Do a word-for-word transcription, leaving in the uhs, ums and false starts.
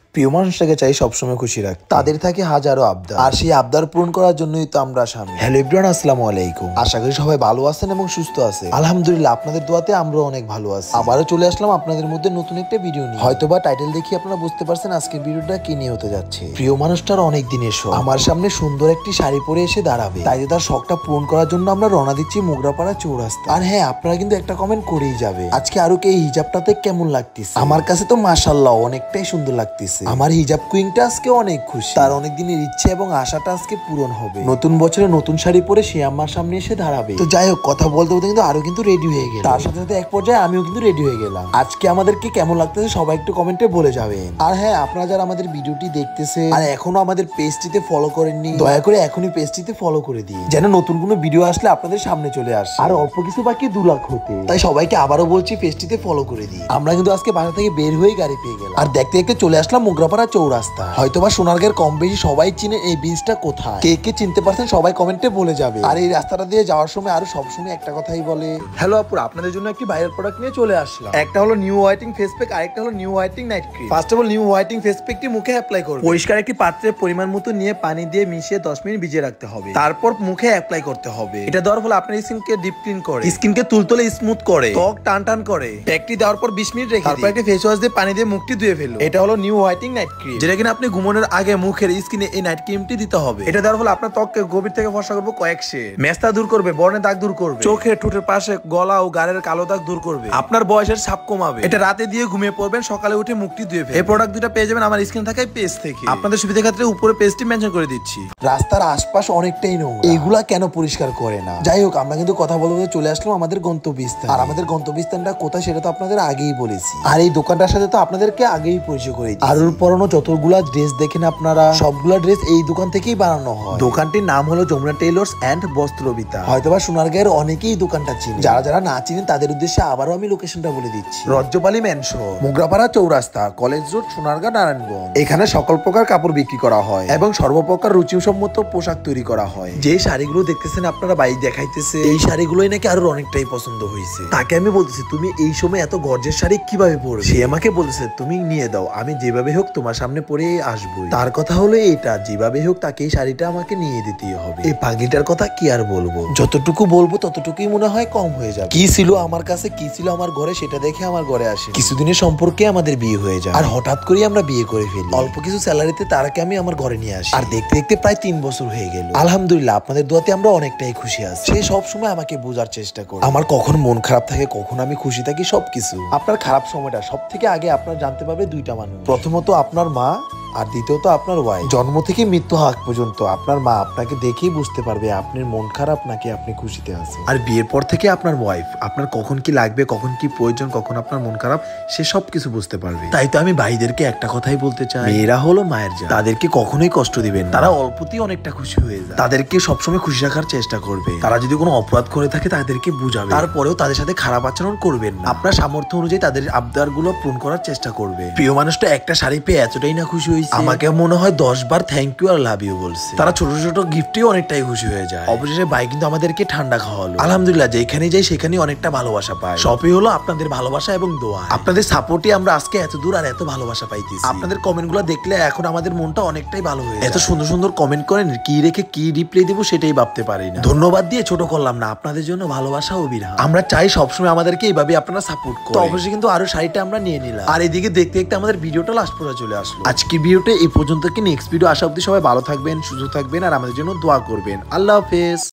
প্রিয় মানুষটাকে চাই সবসময় খুশি রাখতে। তাদের থাকে হাজারো আবদার, আর সেই আবদার পূরণ করার জন্যই তো আমরা স্বামী। হ্যালো এভরিওয়ান, আসসালামু আলাইকুম। আশা করি সবাই ভালো আছেন এবং সুস্থ আছেন। আলহামদুলিল্লাহ, আপনাদের দোয়াতে আমরা অনেক ভালো আছি। আবারও চলে আসলাম আপনাদের মধ্যে নতুন একটা ভিডিও নিয়ে। হয়তোবা টাইটেল দেখি আপনারা বুঝতে পারছেন আজকের ভিডিওটা কি নিয়ে হতে যাচ্ছে। প্রিয় মানুষটার অনেক দিনের শখ আমার সামনে সুন্দর একটি শাড়ি পরে এসে দাঁড়াবে, তাই তার শখটা পূরণ করার জন্য আমরা রওনা দিচ্ছি মোগরাপাড়া চৌরাস্তা। আর হ্যাঁ, আপনারা কিন্তু একটা কমেন্ট করেই যাবে আজকে আরো কে হিজাবটাতে কেমন লাগতেছে। আমার কাছে তো মাশাআল্লাহ অনেকটাই সুন্দর লাগতেছে। আমার হিজাব কুইনটা আজকে অনেক খুশি, তার অনেক দিনের ইচ্ছে এবং আশাটা আজকে পূরণ হবে। নতুন বছরে নতুন শাড়ি পরে সে আমার সামনে এসে দাঁড়াবে। তো যাই হোক, কথা বলতে বলতে কিন্তু আরো কিন্তু রেডি হয়ে গেল। তার সাথে সাথে এক পর্যায়ে আমিও কিন্তু রেডি হয়ে গেলাম। আজকে আমাদেরকে কেমন লাগতেছে সবাই একটু কমেন্টে বলে যাবেন। আর হ্যাঁ, আপনারা যারা আমাদের ভিডিওটি দেখতেছে আর এখনো আমাদের পেজটিতে ফলো করেননি, দয়া করে এখনই পেজটিতে ফলো করে দিন, যেন নতুন কোনো ভিডিও আসলে আপনাদের সামনে চলে আসে। আর অল্প কিছু বাকি দু লাখ হতে, তাই সবাইকে আবারও বলছি পেজটিতে ফলো করে দিন। আমরা কিন্তু আজকে বাসা থেকে বের হয়ে গাড়ি পেয়ে গেলাম, আর দেখতে দেখতে চলে আসলাম মোগরাপাড়া চৌরাস্তা। হয়তোবা সোনারগাঁয়ের কম বেশি সবাই চিনে এই ব্রিজটা কোথায়। কে কে চিনতে পারছেন সবাই কমেন্টে বলে যাবে। আর এই রাস্তাটা দিয়ে যাওয়ার সময় আরো সবসময় একটা কথাই বলে, হ্যালো আপুর, আপনাদের জন্য একটি ভাইরাল প্রোডাক্ট নিয়ে চলে আসলাম। একটা হলো নিউ হোয়াইটিং ফেস প্যাক, আরেকটা হলো new whitening night cream. First of all new whitening face প্যাকটি মুখে অ্যাপ্লাই করুন। পরিষ্কার একটি পাত্রে পরিমাণ মতো নিয়ে পানি দিয়ে মিশিয়ে দশ মিনিট ভিজিয়ে রাখতে হবে, তারপর মুখে অ্যাপ্লাই করতে হবে। এটা দেওয়ার ফলে আপনার স্কিনকে ডিপ ক্লিন করে, স্কিনকে তুলতুলে স্মুথ করে, ত্বক টান টান করে। প্যাকটি দেওয়ার পর বিশ মিনিট রেখে তারপর একটা ফেস ওয়াশ দিয়ে পানি দিয়ে মুখটি ধুয়ে ফেলুন। এটা হলো নিউ হোয়াইটিং নাইট ক্রিম, যেটা কিনা আপনি ঘুমানোর আগে মুখের স্কিনে এই নাইট ক্রিমটি দিতে হবে। এটা দেওয়ার ফলে আপনার ত্বককে গভীর থেকে ফর্সা করবে কয়েক শেড, মেস্তা দূর করবে, বর্ণের দাগ দূর করবে, চোখের ঠোঁটের পাশে গলা ও গালের কালো দাগ দূর করবে, আপনার বয়সের ছাপ কমাবে। এটা রাতে দিয়ে ঘুমিয়ে পড়বেন, সকালে উঠে মুখটি ধুয়ে ফেলবেন। এই প্রোডাক্ট দুটো পেয়ে যাবেন আমার স্ক্রিন থাকা পেজ থেকে। আপনাদের সুবিধার ক্ষেত্রে উপরে পেজটি মেনশন করে দিচ্ছি। রাস্তার আশপাশ অনেকটাই নোংরা, এইগুলা কেন পরিষ্কার করে না? যাই হোক, আমরা কিন্তু কথা বলতে চলে আসলাম আমাদের গন্তব্যস্থান। আর আমাদের গন্তব্যস্থানটা কোথায় সেটা তো আপনাদের আগেই বলেছি, আর এই দোকানটার সাথে তো আপনাদেরকে আগেই পরিচয় করে দিয়েছি। আর ওর পরনো যতগুলা ড্রেস দেখেন আপনারা, সবগুলা ড্রেস এই দোকান থেকেই বানানো হয়। দোকানটির নাম হলো যমুনা টেইলর্স এন্ড বস্ত্রবিতা। হয়তোবা সোনারগাঁয়ের অনেকেই দোকানটা চিনেন, যারা যারা না চিনেন তাদের উদ্দেশ্যে আবারও আমি লোকেশনটা বলে দিচ্ছি। রজ্জপালি ম্যানশন, মোগরাপাড়া চৌরাস্তা, কলেজ রোড, সোনারগাঁ, নারায়ণগঞ্জ। এখানে সকল প্রকার কাপড় বিক্রি করা হয় এবং সর্বপ্রকার রুচিসম্মত পোশাক তৈরি করা হয়। যে শাড়িগুলো দেখতেছেন আপনারা বাইক দেখাইতেছে, এই শাড়িগুলোই নাকি আরো অনেকটাই পছন্দ হয়েছে। তাকে আমি বলতেছি, তুমি এই সময় এত গর্জের শাড়ি কিভাবে পরবে? সে আমাকে বলতেছে, তুমি নিয়ে দাও, আমি যেভাবে হোক তোমার সামনে পরে আসবো। তার কথা হলো এটা, যেভাবে হোক তাকে এই শাড়িটা আমাকে নিয়ে দিতেই হবে। এই পাগলিটার কথা কি আর বলবো, যতটুকু বলবো ততটুকুই মনে হয় কম হয়ে যাবে। কি ছিল আমার কাছে, কি ছিল আমার ঘরে, সেটা দেখে আমার ঘরে আসে। কিছুদিনের সম্পর্কে আমাদের বিয়ে হয়ে যায়, আর হঠাৎ করে আমরা বিয়ে করে ফেলি। অল্প কিছু স্যালারিতে তারাকে আমি আমার ঘরে নিয়ে আসি, আর দেখতে দেখতে প্রায় তিন বছর হয়ে গেল। আলহামদুলিল্লাহ, আপনাদের দোয়াতে আমরা অনেকটাই খুশি আছি। সে সবসময় আমাকে বোঝার চেষ্টা করে, আমার কখন মন খারাপ থাকে, কখন আমি খুশি থাকি, সবকিছু। আপনার খারাপ সময়টা সব থেকে আগে আপনার জানতে পারবে দুইটা মানুষ, প্রথমত আপনার মা, আর দ্বিতীয়ত আপনার ওয়াইফ। জন্ম থেকে মৃত্যু আগ পর্যন্ত আপনার মা আপনাকে দেখেই বুঝতে পারবে আপনার মন খারাপ নাকি আপনি খুশিতে আছেন। আর বিয়ের পর থেকে আপনার ওয়াইফ আপনার কখন কি লাগবে, কখন কি প্রয়োজন, কখন আপনার মন খারাপ, সে সব কিছু বুঝতে পারবে। তাই তো আমি ভাইদেরকে একটা কথাই বলতে চাই, মেয়েরা হলো মায়ের জান, তাদেরকে কখনোই কষ্ট দিবেন না। তারা অল্পতেই অনেকটা খুশি হয়ে যায়, তাদেরকে সবসময় খুশি রাখার চেষ্টা করবে। তারা যদি কোনো অপরাধ করে থাকে তাদেরকে বুঝাবে, তারপরেও তাদের সাথে খারাপ আচরণ করবেন না। আপনার সামর্থ্য অনুযায়ী তাদের আবদার গুলো পূরণ করার চেষ্টা করবে। প্রিয় মানুষটা একটা শাড়ি পেয়ে এতটাই না খুশি, আমাকে মনে হয় দশ বার থ্যাংক ইউ আর লাভ ইউ বলছে। তারা ছোট ছোট গিফটেও অনেকটাই খুশি হয়ে যায়। অবশেষে ভাই কিন্তু আমাদেরকে ঠান্ডা খাওয়ালো। আলহামদুলিল্লাহ, যেখানে যাই সেখানে অনেকটা ভালোবাসা পাই। সবই হলো আপনাদের ভালোবাসা এবং দোয়া। আপনাদের সাপোর্টে আমরা আজকে এত দূর আর এত ভালোবাসা পাইতেছি। আপনাদের কমেন্ট গুলো দেখলে এখন আমাদের মনটা অনেকটাই ভালো হয়ে যায়। এত সুন্দর সুন্দর কমেন্ট করেন, কি রেখে কি রিপ্লাই দিব সেটাই ভাবতে পারি না। ধন্যবাদ দিয়ে ছোট করলাম না, আপনাদের জন্য ভালোবাসা ও বিরাম। আমরা চাই সবসময় আমাদেরকে এইভাবে আপনারা সাপোর্ট করেন। তো অবশ্যই কিন্তু আরো শাড়িটা আমরা নিয়ে নিলাম, আর এদিকে দেখতে দেখতে আমাদের ভিডিওটা লাস্ট পর্যন্ত চলে আসলো। আজকের ভিডিওটা এই পর্যন্ত, কি নেক্সট ভিডিও আসা অবধি সবাই ভালো থাকবেন, সুস্থ থাকবেন, আর আমাদের জন্য দোয়া করবেন। আল্লাহ হাফেজ।